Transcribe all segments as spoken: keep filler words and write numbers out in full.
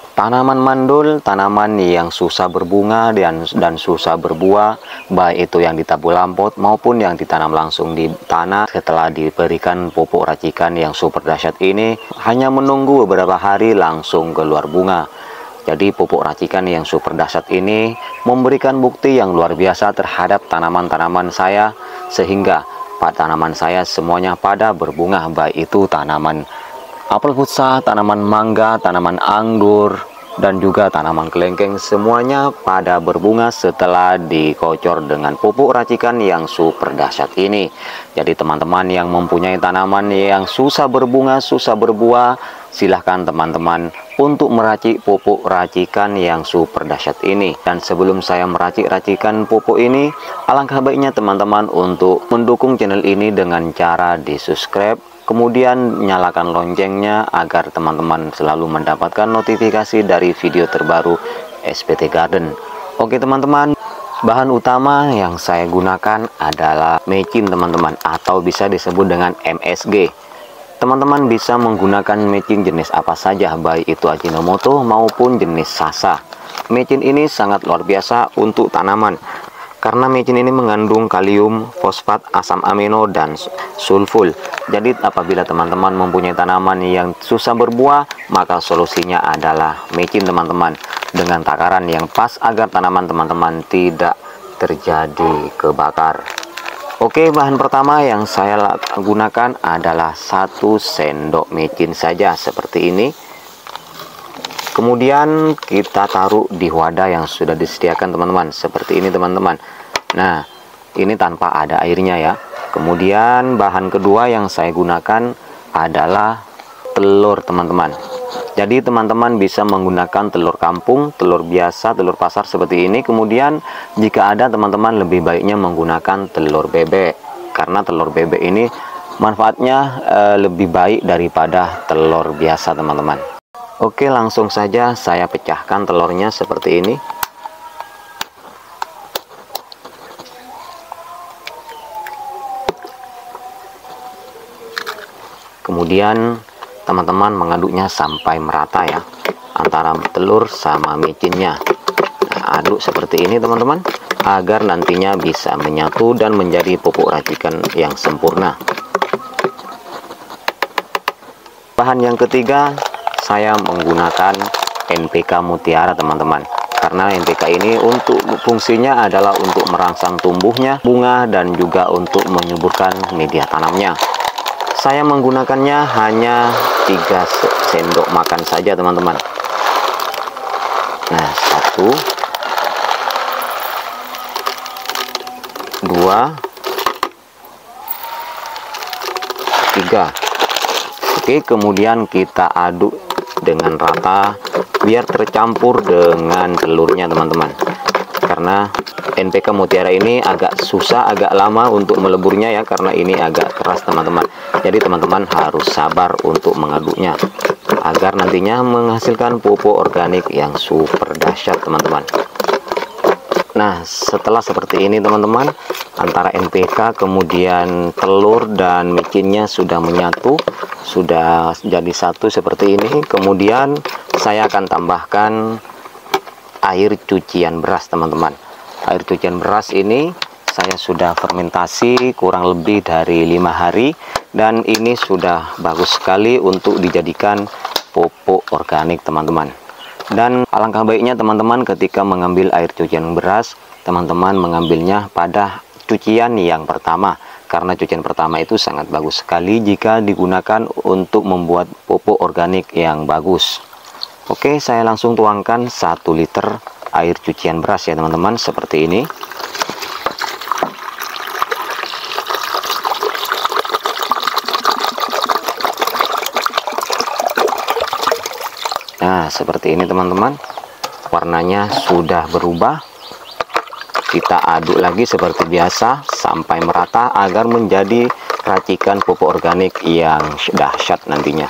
Tanaman mandul, tanaman yang susah berbunga dan, dan susah berbuah, baik itu yang ditabur lampot maupun yang ditanam langsung di tanah. Setelah diberikan pupuk racikan yang super dahsyat ini, hanya menunggu beberapa hari langsung keluar bunga. Jadi pupuk racikan yang super dahsyat ini memberikan bukti yang luar biasa terhadap tanaman-tanaman saya, sehingga pada tanaman saya semuanya pada berbunga, baik itu tanaman apel putsa, tanaman mangga, tanaman anggur, dan juga tanaman kelengkeng, semuanya pada berbunga setelah dikocor dengan pupuk racikan yang super dahsyat ini. Jadi teman-teman yang mempunyai tanaman yang susah berbunga, susah berbuah, silahkan teman-teman untuk meracik pupuk racikan yang super dahsyat ini. Dan sebelum saya meracik racikan pupuk ini, alangkah baiknya teman-teman untuk mendukung channel ini dengan cara di subscribe, kemudian nyalakan loncengnya agar teman-teman selalu mendapatkan notifikasi dari video terbaru S P T Garden. Oke teman-teman, bahan utama yang saya gunakan adalah mecin teman-teman, atau bisa disebut dengan M S G. Teman-teman bisa menggunakan mecin jenis apa saja, baik itu Ajinomoto maupun jenis Sasa. Mecin ini sangat luar biasa untuk tanaman, karena mecin ini mengandung kalium, fosfat, asam amino, dan sulfur. Jadi apabila teman-teman mempunyai tanaman yang susah berbuah, maka solusinya adalah mecin teman-teman, dengan takaran yang pas agar tanaman teman-teman tidak terjadi kebakar. Oke, bahan pertama yang saya gunakan adalah satu sendok mecin saja seperti ini. Kemudian kita taruh di wadah yang sudah disediakan teman-teman, seperti ini teman-teman. Nah, ini tanpa ada airnya ya. Kemudian bahan kedua yang saya gunakan adalah telur teman-teman. Jadi teman-teman bisa menggunakan telur kampung, telur biasa, telur pasar seperti ini. Kemudian jika ada teman-teman lebih baiknya menggunakan telur bebek, karena telur bebek ini manfaatnya e, lebih baik daripada telur biasa teman-teman. Oke, langsung saja saya pecahkan telurnya seperti ini. Kemudian teman-teman mengaduknya sampai merata ya, antara telur sama mecinnya. Nah, aduk seperti ini teman-teman, agar nantinya bisa menyatu dan menjadi pupuk racikan yang sempurna. Bahan yang ketiga, saya menggunakan N P K Mutiara teman-teman, karena N P K ini untuk fungsinya adalah untuk merangsang tumbuhnya bunga dan juga untuk menyuburkan media tanamnya. Saya menggunakannya hanya tiga sendok makan saja teman-teman. Nah, satu, dua, tiga. Oke, kemudian kita aduk dengan rata biar tercampur dengan telurnya teman-teman, karena N P K Mutiara ini agak susah, agak lama untuk meleburnya ya, karena ini agak keras teman-teman. Jadi teman-teman harus sabar untuk mengaduknya agar nantinya menghasilkan pupuk organik yang super dahsyat teman-teman. Nah, setelah seperti ini teman-teman, antara N P K kemudian telur dan mecinnya sudah menyatu, sudah jadi satu seperti ini. Kemudian saya akan tambahkan air cucian beras teman-teman. Air cucian beras ini saya sudah fermentasi kurang lebih dari lima hari, dan ini sudah bagus sekali untuk dijadikan pupuk organik teman-teman. Dan alangkah baiknya teman-teman ketika mengambil air cucian beras, teman-teman mengambilnya pada cucian yang pertama, karena cucian pertama itu sangat bagus sekali jika digunakan untuk membuat pupuk organik yang bagus. Oke, saya langsung tuangkan satu liter air cucian beras ya teman-teman, seperti ini. Nah, seperti ini teman-teman, warnanya sudah berubah. Kita aduk lagi seperti biasa sampai merata agar menjadi racikan pupuk organik yang dahsyat nantinya.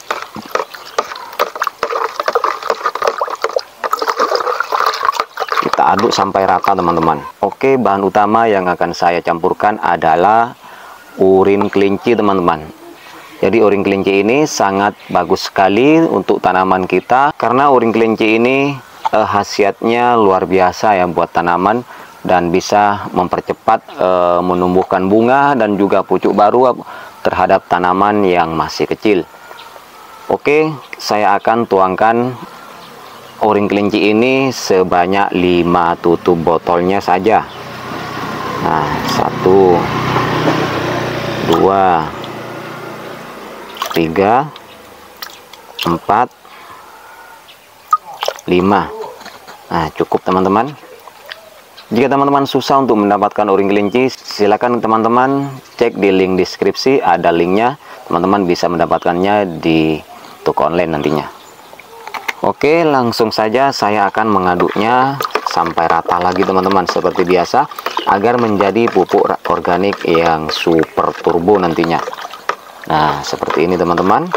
Kita aduk sampai rata teman-teman. Oke, bahan utama yang akan saya campurkan adalah urin kelinci teman-teman. Jadi uring kelinci ini sangat bagus sekali untuk tanaman kita, karena uring kelinci ini eh, khasiatnya luar biasa ya buat tanaman, dan bisa mempercepat eh, menumbuhkan bunga dan juga pucuk baru terhadap tanaman yang masih kecil. Oke, saya akan tuangkan uring kelinci ini sebanyak lima tutup botolnya saja. Nah, satu, dua, tiga, empat, lima. Nah, cukup teman-teman. Jika teman-teman susah untuk mendapatkan uring kelinci, silakan teman-teman cek di link deskripsi, ada linknya. Teman-teman bisa mendapatkannya di toko online nantinya. Oke, langsung saja saya akan mengaduknya sampai rata lagi teman-teman, seperti biasa, agar menjadi pupuk organik yang super turbo nantinya. Nah, seperti ini teman-teman.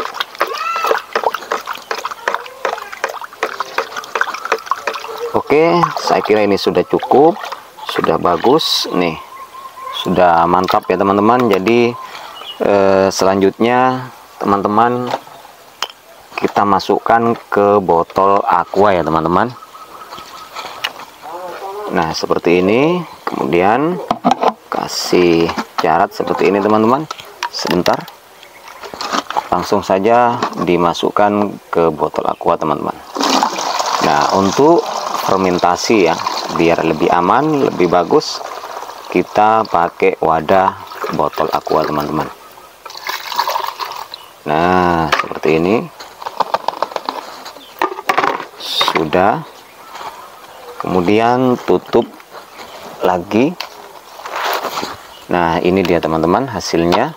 Oke, saya kira ini sudah cukup, sudah bagus nih, sudah mantap ya teman-teman. Jadi eh, selanjutnya teman-teman kita masukkan ke botol aqua ya teman-teman. Nah, seperti ini. Kemudian kasih syarat seperti ini teman-teman. Sebentar. Langsung saja dimasukkan ke botol aqua teman-teman. Nah, untuk fermentasi ya, biar lebih aman, lebih bagus, kita pakai wadah botol aqua teman-teman. Nah, seperti ini. Sudah. Kemudian tutup lagi. Nah, ini dia teman-teman hasilnya.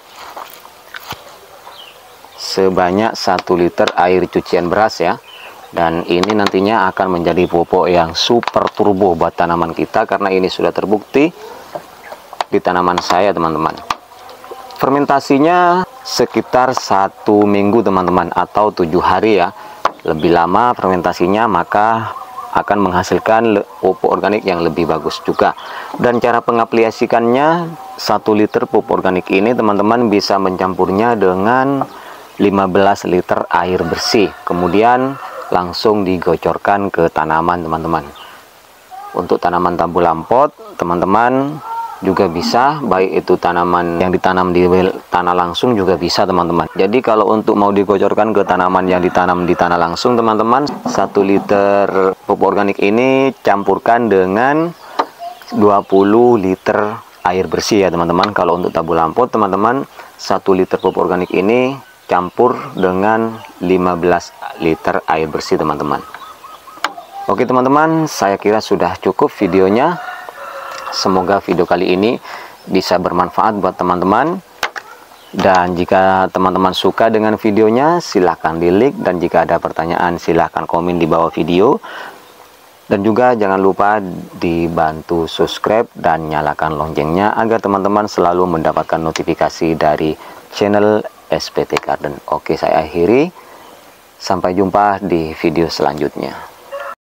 Sebanyak satu liter air cucian beras ya, dan ini nantinya akan menjadi pupuk yang super turbo buat tanaman kita, karena ini sudah terbukti di tanaman saya teman-teman. Fermentasinya sekitar satu minggu teman-teman, atau tujuh hari ya. Lebih lama fermentasinya maka akan menghasilkan pupuk organik yang lebih bagus juga. Dan cara pengaplikasikannya, satu liter pupuk organik ini teman-teman bisa mencampurnya dengan lima belas liter air bersih, kemudian langsung digocorkan ke tanaman teman-teman. Untuk tanaman tabu lampot teman-teman juga bisa, baik itu tanaman yang ditanam di tanah langsung juga bisa teman-teman. Jadi kalau untuk mau digocorkan ke tanaman yang ditanam di tanah langsung teman-teman, satu liter pupuk organik ini campurkan dengan dua puluh liter air bersih ya teman-teman. Kalau untuk tabu lampot teman-teman, satu liter pupuk organik ini campur dengan lima belas liter air bersih teman-teman. Oke teman-teman, saya kira sudah cukup videonya. Semoga video kali ini bisa bermanfaat buat teman-teman. Dan jika teman-teman suka dengan videonya, silahkan di like, dan jika ada pertanyaan silahkan komen di bawah video. Dan juga jangan lupa dibantu subscribe dan nyalakan loncengnya agar teman-teman selalu mendapatkan notifikasi dari channel S P T Garden. Oke, saya akhiri. Sampai jumpa di video selanjutnya.